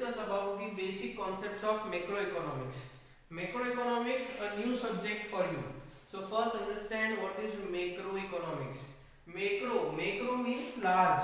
discuss about the basic concepts of macroeconomics. Macroeconomics, a new subject for you. So first understand what is macroeconomics. Macro means large.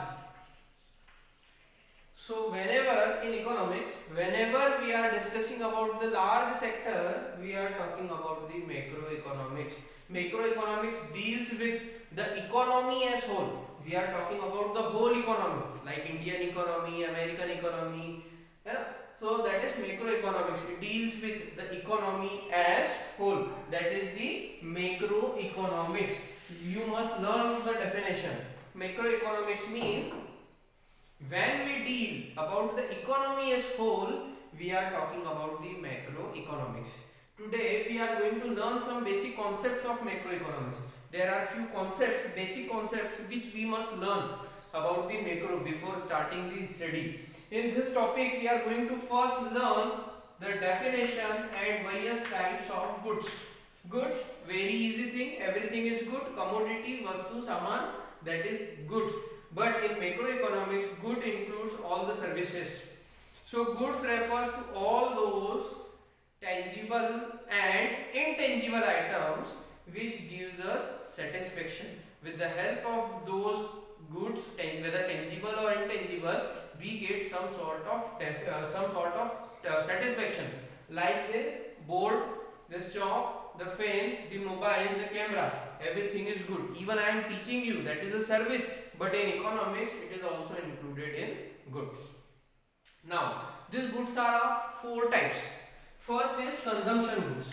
So whenever in economics, whenever we are discussing about the large sector, we are talking about the macroeconomics. Macroeconomics deals with the economy as whole. We are talking about the whole economy, like Indian economy, American economy. Yeah? So that is macroeconomics. It deals with the economy as whole. That is the macroeconomics. You must learn the definition. Macroeconomics means when we deal about the economy as whole, we are talking about the macroeconomics. Today we are going to learn some basic concepts of macroeconomics. There are few concepts, basic concepts which we must learn about the macro before starting the study. In this topic we are going to first learn the definition and various types of goods. Goods, very easy thing, everything is good, commodity, vastu, saman, that is goods. But in macroeconomics, good includes all the services. So goods refers to all those tangible and intangible items which gives us satisfaction. With the help of those goods, whether tangible or intangible, we get some sort of satisfaction. Like the board, the chalk, the fan, the mobile, the camera. Everything is good. Even I am teaching you, that is a service. But in economics, it is also included in goods. Now, these goods are of four types. First is consumption goods.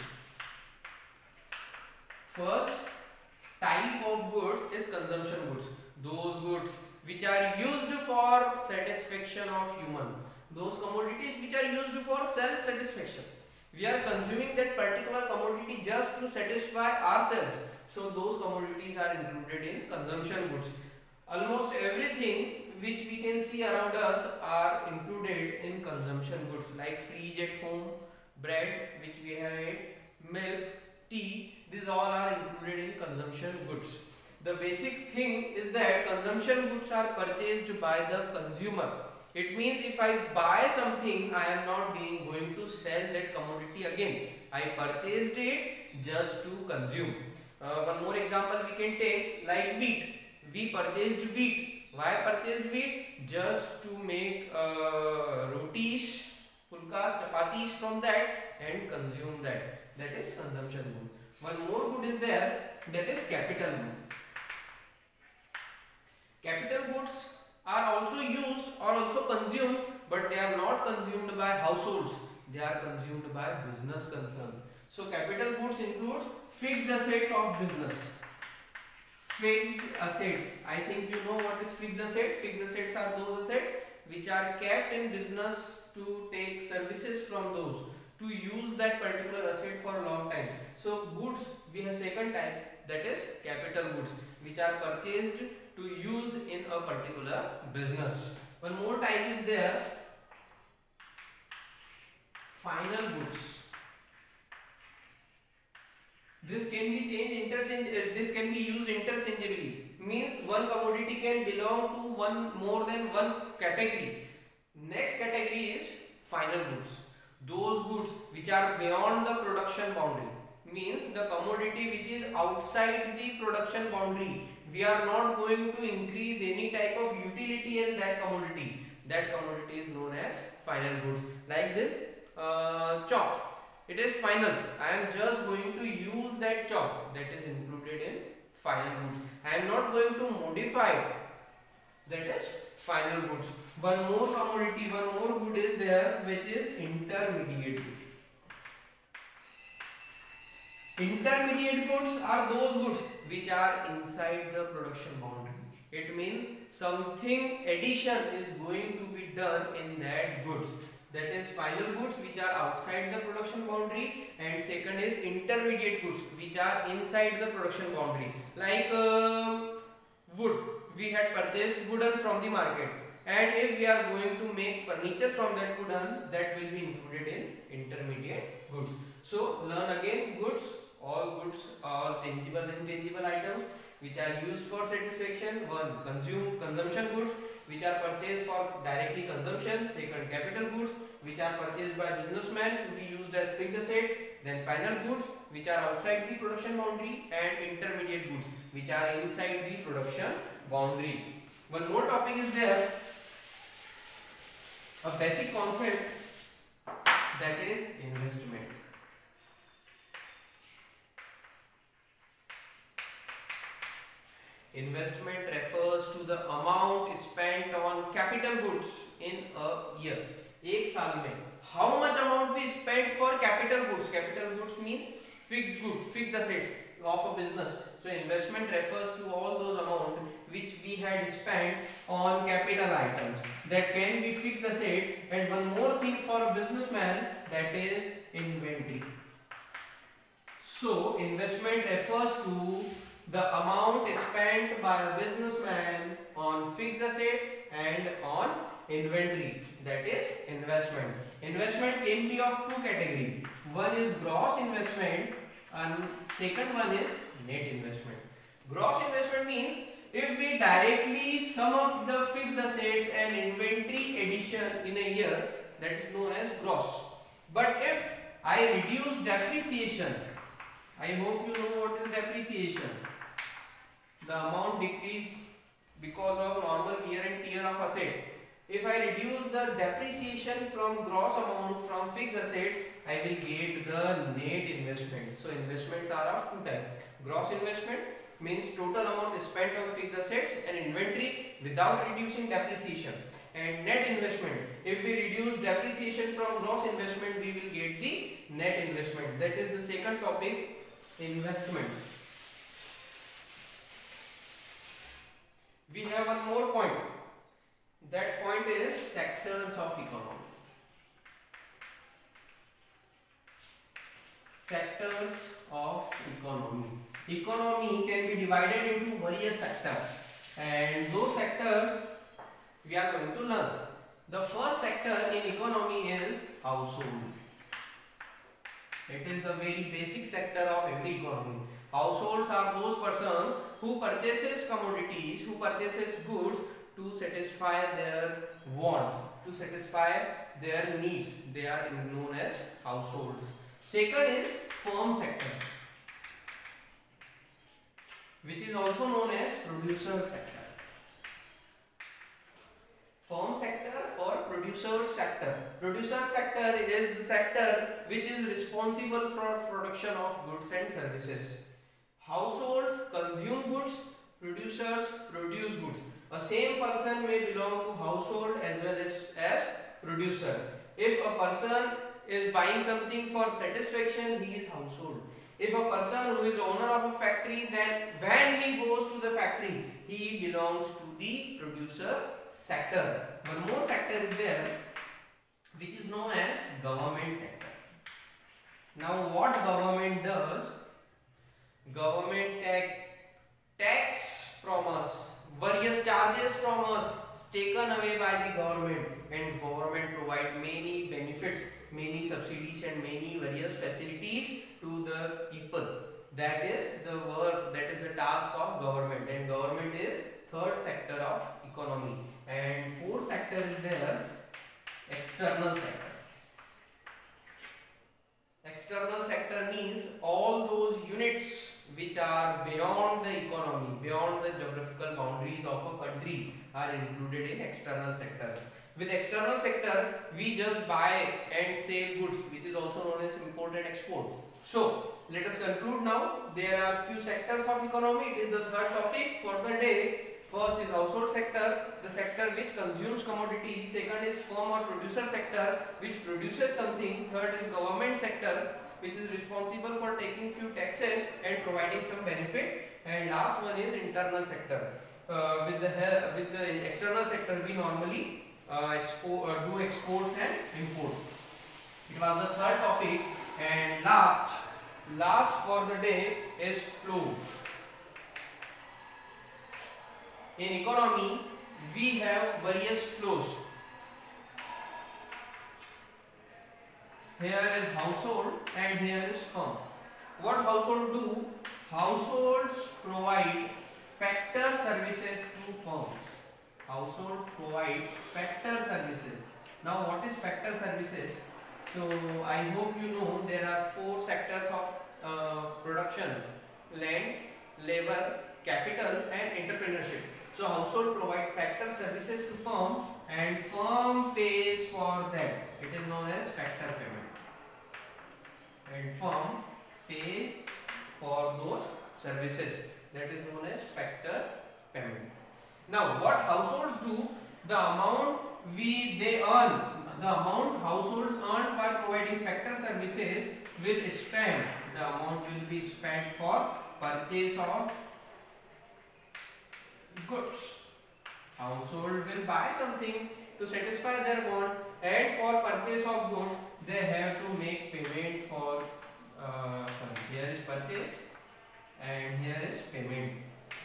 First type of goods is consumption goods. Those goods which are used for satisfaction of human. Those commodities which are used for self-satisfaction. We are consuming that particular commodity just to satisfy ourselves. So those commodities are included in consumption goods. Almost everything which we can see around us are included in consumption goods, like fridge at home, bread which we have ate, milk, tea, these all are included in consumption goods. The basic thing is that consumption goods are purchased by the consumer. It means if I buy something, I am not going to sell that commodity again. I purchased it just to consume. One more example we can take, like wheat. We purchased wheat. Why purchased wheat? Just to make rotis, fulkas, chapatis from that and consume that. That is consumption good. One more good is there, that is capital good. Capital goods are also used or also consumed, but they are not consumed by households. They are consumed by business concern. So capital goods includes fixed assets of business. Fixed assets. I think you know what is fixed asset. Fixed assets are those assets which are kept in business to take services from those, to use that particular asset for a long time. So goods, we have second type, that is capital goods, which are purchased to use in a particular business. One more type is there, final goods. This can be this can be used interchangeably. Means one commodity can belong to more than one category. Next category is final goods. Those goods which are beyond the production boundary. Means the commodity which is outside the production boundary. We are not going to increase any type of utility in that commodity. That commodity is known as final goods. Like this chalk. It is final. I am just going to use that chalk. That is included in final goods. I am not going to modify. That is final goods. One more commodity, one more good is there, which is intermediate goods. Intermediate goods are those goods which are inside the production boundary. It means something addition is going to be done in that goods. That is final goods which are outside the production boundary, and second is intermediate goods which are inside the production boundary. Like wood, we had purchased wooden from the market, and if we are going to make furniture from that wooden, that will be included in intermediate goods. So learn again, goods, all tangible and intangible items which are used for satisfaction. One, consumption goods, which are purchased for directly consumption. Second, capital goods, which are purchased by businessmen to be used as fixed assets. Then final goods, which are outside the production boundary, and intermediate goods, which are inside the production boundary. One more topic is there, a basic concept, that is investment. Investment refers to the amount spent on capital goods in a year. एक साल में how much amount we spent for capital goods. Capital goods means fixed goods, fixed assets of a business. So investment refers to all those amount which we had spent on capital items that can be fixed assets. And one more thing for a businessman, that is inventory. So investment refers to the amount spent by a businessman on fixed assets and on inventory, that is investment. Investment can be of two categories. One is gross investment and second one is net investment. Gross investment means if we directly sum up the fixed assets and inventory addition in a year, that is known as gross. But if I reduce depreciation, I hope you know what is depreciation. The amount decrease because of normal wear and tear of asset. If I reduce the depreciation from gross amount from fixed assets, I will get the net investment. So investments are of two types. Gross investment means total amount spent on fixed assets and inventory without reducing depreciation. And net investment, if we reduce depreciation from gross investment, we will get the net investment. That is the second topic, investment. We have one more point. That point is sectors of economy. Sectors of economy. Economy can be divided into various sectors, and those sectors we are going to learn. The first sector in economy is household. It is the very basic sector of every economy. Households are those persons who purchases commodities, who purchases goods to satisfy their wants, to satisfy their needs. They are known as households. Second is firm sector, which is also known as producer sector. Firm sector or producer sector. Producer sector is the sector which is responsible for production of goods and services. Households consume goods, producers produce goods. A same person may belong to household as well as producer. If a person is buying something for satisfaction, he is household. If a person who is owner of a factory, then when he goes to the factory, he belongs to the producer sector. One more sector is there, which is known as government sector. Now what government does? Government tax from us, various charges from us taken away by the government, and government provide many benefits, many subsidies and many various facilities to the people. That is the work, that is the task of government, and government is third sector of economy. And fourth sector is there, external sector. External sector means all those units which are beyond the economy, beyond the geographical boundaries of a country are included in external sector. With external sector, we just buy and sell goods, which is also known as import and export. So let us conclude now. There are few sectors of economy. It is the third topic for the day. First is household sector, the sector which consumes commodities. Second is firm or producer sector, which produces something. Third is government sector, which is responsible for taking few taxes and providing some benefit. And last one is internal sector. With the external sector, we normally do exports and imports. It was the third topic. And last for the day is flow. In economy, we have various flows. Here is household and here is firm. What household do? Households provide factor services to firms. Household provides factor services. Now what is factor services? So I hope you know there are four sectors of production: land, labor, capital and entrepreneurship. So household provide factor services to firms and firm pays for that. It is known as factor payment. And firm pay for those services. That is known as factor payment. Now what households do, the amount they earn, the amount households earn by providing factor services will spend, the amount will be spent for purchase of goods. Household will buy something to satisfy their want, and for purchase of goods they have to make payment for here is purchase and here is payment.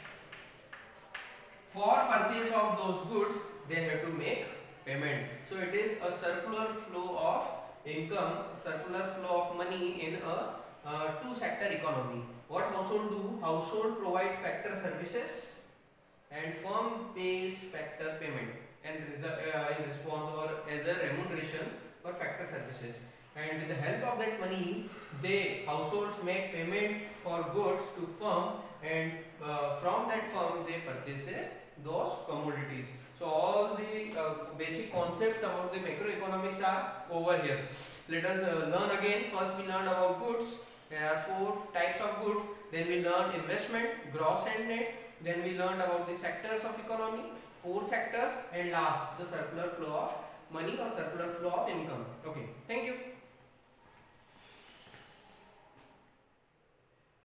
For purchase of those goods they have to make payment. So it is a circular flow of income, circular flow of money in a two-sector economy. What household do? Household provide factor services and firm pays factor payment and in response or as a remuneration for factor services. And with the help of that money, households make payment for goods to firm, and from that firm they purchase those commodities. So all the basic concepts about the macroeconomics are over here. Let us learn again. First we learned about goods. There are four types of goods. Then we learned investment, gross and net. Then we learned about the sectors of economy, four sectors, and last the circular flow of money or circular flow of income. Okay, thank you.